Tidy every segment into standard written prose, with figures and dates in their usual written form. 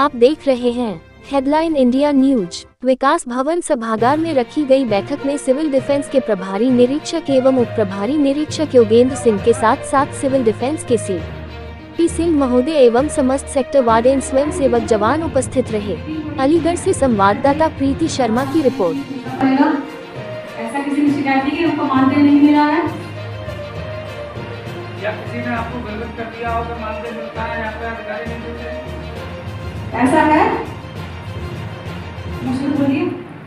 आप देख रहे हैं हेडलाइन इंडिया न्यूज। विकास भवन सभागार में रखी गई बैठक में सिविल डिफेंस के प्रभारी निरीक्षक एवं उप प्रभारी निरीक्षक योगेंद्र सिंह के साथ साथ सिविल डिफेंस के CP सिंह महोदय एवं समस्त सेक्टर वार्डन स्वयं सेवक जवान उपस्थित रहे। अलीगढ़ से संवाददाता प्रीति शर्मा की रिपोर्ट। ऐसा किसी ने शिकायत की कि उनको मानदेय नहीं मिला है या किसी ने आपको गलत कर दिया हो तो मानदेय मिलता है या फिर अधिकारी नहीं देते? ऐसा है? मुझे बोलिए।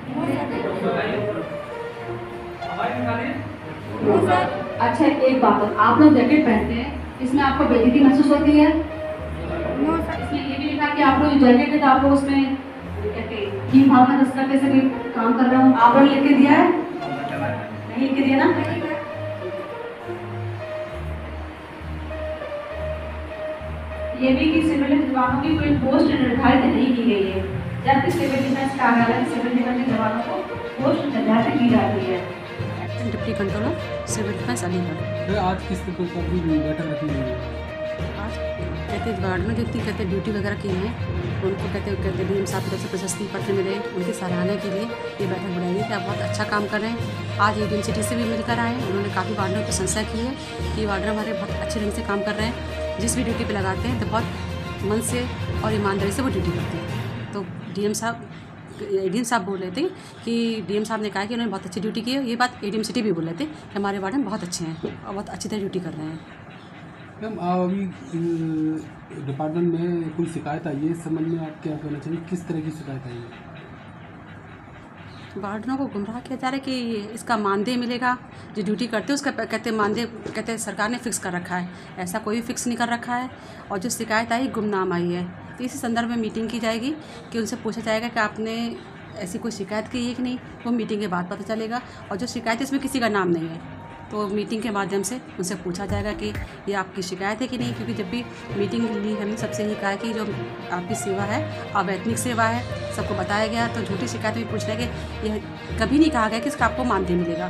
अच्छा एक बात, आप लोग जैकेट पहनते हैं, इसमें आपको बेइज्जती महसूस होती है? इसमें ये भी लिखा कि आप लोग जो जैकेट है तो आप लोग उसमें टीम भावना दस करके से भी काम कर रहा हूँ। आप लोग लिख के दिया है? नहीं लिख के दिया ना? ये भी कि सिविल जवानों की कोई पोस्ट निर्धारित नहीं की गई है, जबकि सिविल डिफेंस कार्यालय सिविल डिफेंस जवानों को पोस्ट निर्धारित की जाती है। Deputy controller civil defence Aligarh. आज किस तरह की बैठक रखी गई है? आज कहते वार्ड में जितनी कहते ड्यूटी वगैरह की हैं उनको कहते डीएम साहब की तरफ से प्रशस्ति पत्र मिले, उनकी सराहना के लिए ये बैठक बुलाई गई कि आप बहुत अच्छा काम कर रहे हैं। आज एडीएम सिटी से भी मिलकर आए, उन्होंने काफ़ी वार्डनर की प्रशंसा की है कि वार्डनर हमारे बहुत अच्छे ढंग से काम कर रहे हैं। जिस भी ड्यूटी पे लगाते हैं तो बहुत मन से और ईमानदारी से वो ड्यूटी करते हैं। तो एडीएम साहब बोल रहे थे कि डीएम साहब ने कहा कि उन्होंने बहुत अच्छी ड्यूटी की है। ये बात एडीएम सिटी भी बोल रहे थे कि हमारे वार्डन बहुत अच्छे हैं और बहुत अच्छी तरह ड्यूटी कर रहे हैं। मैम अभी डिपार्टमेंट में कोई शिकायत आई है, इस संबंध में आप क्या कहना चाहिए? किस तरह की शिकायत आई है? वार्डनों को गुमराह किया जा रहा है कि इसका मानदेय मिलेगा, जो ड्यूटी करते हैं उसका कहते मानदेय कहते सरकार ने फिक्स कर रखा है, ऐसा कोई फिक्स नहीं कर रखा है। और जो शिकायत आई गुमनाम आई है, तो इसी संदर्भ में मीटिंग की जाएगी कि उनसे पूछा जाएगा कि आपने ऐसी कोई शिकायत की है कि नहीं। वो मीटिंग के बाद पता चलेगा। और जो शिकायत है इसमें किसी का नाम नहीं है, तो मीटिंग के माध्यम से उनसे पूछा जाएगा कि ये आपकी शिकायत है कि नहीं। क्योंकि जब भी मीटिंग ली हमने सबसे यही कहा है कि जो आपकी सेवा है अवैतनिक सेवा है, सबको बताया गया। तो झूठी शिकायत भी पूछना है कि यह कभी नहीं कहा गया कि इसका आपको मानदेय मिलेगा।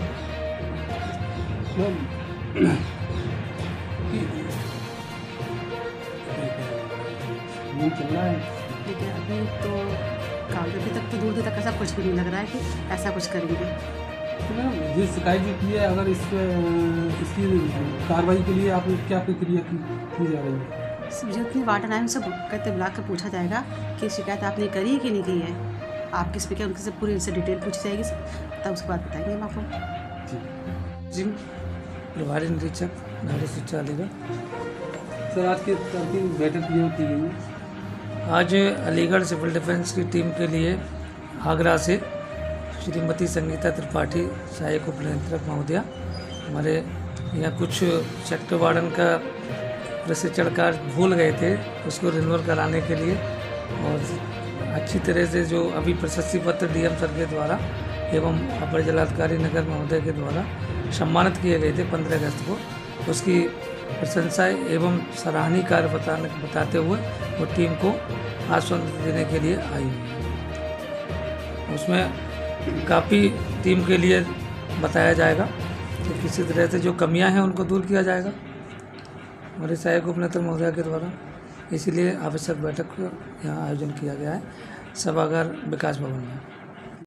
ठीक है, अभी तो अभी तक तो दूर तक ऐसा कुछ भी नहीं लग रहा है कि ऐसा कुछ करेंगे। ये शिकायत जो की है, अगर इसकी कार्रवाई के लिए आप क्या प्रक्रिया की जा रही है? जितने वार्डन आए उनसे कहते बुला कर पूछा जाएगा कि शिकायत आपने करी है कि नहीं की है, आप किस पे क्या, उनसे पूरी इनसे डिटेल पूछी जाएगी, तब उसके बाद बताएंगे हम आपको। जी प्रभारी निरीक्षक नागरिक शिक्षा अलीगढ़। सर आज की बैठक की गई है? आज अलीगढ़ सिविल डिफेंस की टीम के लिए आगरा से श्रीमती संगीता त्रिपाठी सहायक उप नियंत्रक महोदया हमारे यहाँ कुछ सेक्टर वार्डन का प्रशिक्षण कार्य भूल गए थे, उसको रिन्यूअल कराने के लिए और अच्छी तरह से जो अभी प्रशस्ति पत्र डीएम सर के द्वारा एवं अपर जिलाधिकारी नगर महोदय के द्वारा सम्मानित किए गए थे 15 अगस्त को, उसकी प्रशंसा एवं सराहनीय कार्य बताते हुए वो टीम को आश्वासन देने के लिए आई हुई है। उसमें काफ़ी टीम के लिए बताया जाएगा कि किसी तरह से जो कमियां हैं उनको दूर किया जाएगा हमारे सहायक उप नियंत्रक महोदय के द्वारा। इसीलिए आवश्यक बैठक का यहाँ आयोजन किया गया है सभागार विकास भवन में।